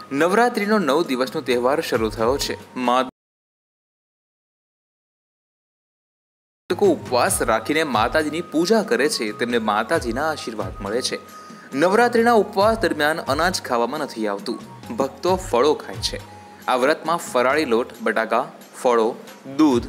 નવરાત્રિનો 9 દિવસનો તહેવાર શરૂ થયો છે। લોકો ઉપવાસ રાખીને માતાજીની પૂજા કરે છે, તેમને માતાજીના આશીર્વાદ મળે છે। નવરાત્રિના ઉપવાસ દરમિયાન અનાજ ખાવામાં નથી આવતું, ભક્તો ફળો ખાય છે। આ વ્રતમાં ફરાળી લોટ, બટાકા, ફળો, દૂધ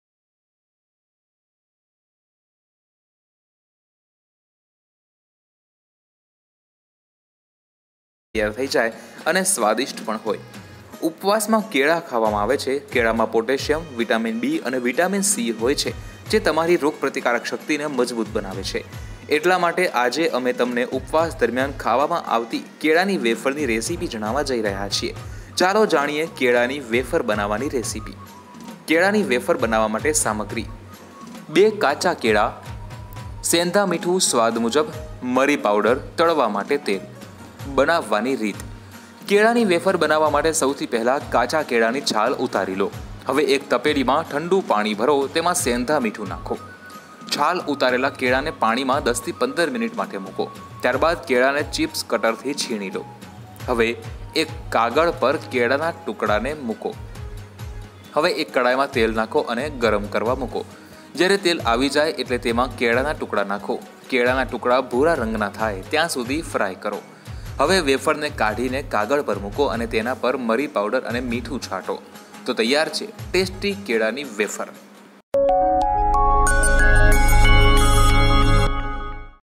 તૈયાર થઈ જાય અને સ્વાદિષ્ટ પણ હોય। ઉપવાસમાં કેળા ખાવામાં આવે છે। કેળામાં પોટેશિયમ, વિટામિન બી અને વિટામિન સી હોય છે, જે તમારી રોગપ્રતિકારક શક્તિને મજબૂત બનાવે છે। એટલા માટે આજે અમે તમને ઉપવાસ દરમિયાન ખાવામાં આવતી કેળાની વેફરની રેસીપી જણાવવા જઈ રહ્યા છીએ। ચાલો જાણીએ કેળાની વેફર બનાવવાની રેસીપી। કેળાની વેફર બનાવવા માટે સામગ્રી: 2 કાચા કેળા, સેંધા મીઠું સ્વાદ મુજબ, મરી પાવડર, તળવા માટે તેલ। બનાવવાની રીત: કેળાની વેફર બનાવવા માટે સૌથી પહેલાં કાચા કેળાની છાલ ઉતારી લો। હવે એક તપેલીમાં ઠંડુ પાણી ભરો, તેમાં સેંધા મીઠું નાખો। છાલ ઉતારેલા કેળાને પાણીમાં 10 થી 15 મિનિટ માટે મૂકો। ત્યારબાદ કેળાને ચિપ્સ કટરથી છીણી લો। હવે એક કાગળ પર કેળાના ટુકડાને મૂકો। હવે એક કડાઈમાં તેલ નાખો અને ગરમ કરવા મૂકો। જ્યારે તેલ આવી જાય એટલે તેમાં કેળાના ટુકડા નાખો। કેળાના ટુકડા ભૂરા રંગના થાય ત્યાં સુધી ફ્રાય કરો। હવે વેફરને કાઢીને કાગળ પર મૂકો અને તેના પર મરી પાવડર અને મીઠું છાંટો, તો તૈયાર છે ટેસ્ટી કેળાની વેફર।